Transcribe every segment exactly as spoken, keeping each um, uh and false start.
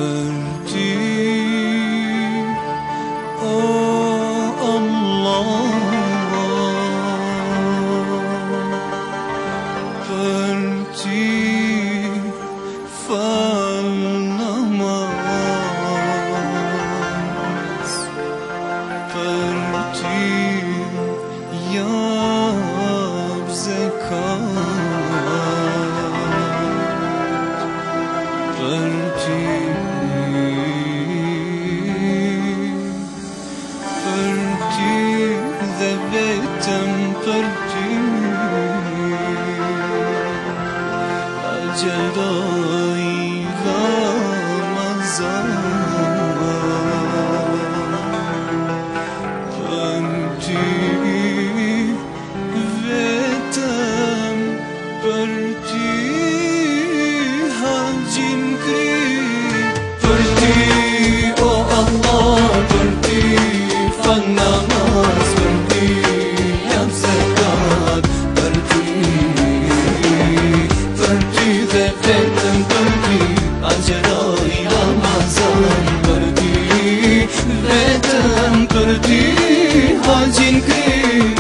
për ty, o Allah, për ty fal namaz, për ty jap zekat, për ty, për ty dhe vetëm për ty agjeroj Ramazan, për ty vetëm për ty haqin kry, për ty o Allah, për ty fal namaz, për ty jap zekat, për ty, për ty dhe vetëm për ty agjeroj Ramazan, për ty vetëm për ty haqin kry.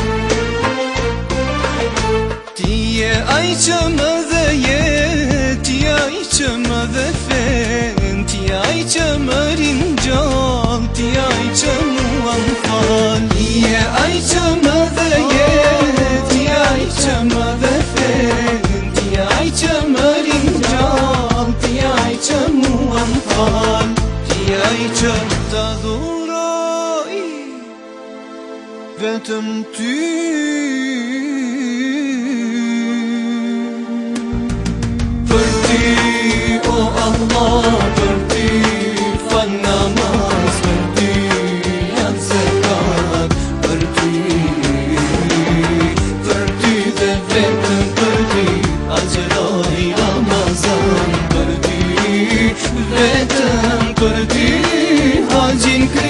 Ti je ai që më dhe jet, ti ai që më dhe fen, ti ai që më ringjall, ti ai që mua m'fal. Ti je ai që më dhe jet, ti ai që më dhe fen, ti ai që më ringjall, ti ai që mua m'fal. Ti ai që t'adhuroj vetëm ty, për ty o Allah, për ty fal namaz, për ty jap zekat, për ty, për ty dhe vetëm për ty agjeroj Ramazan, për ty vetëm për ty haqin kry.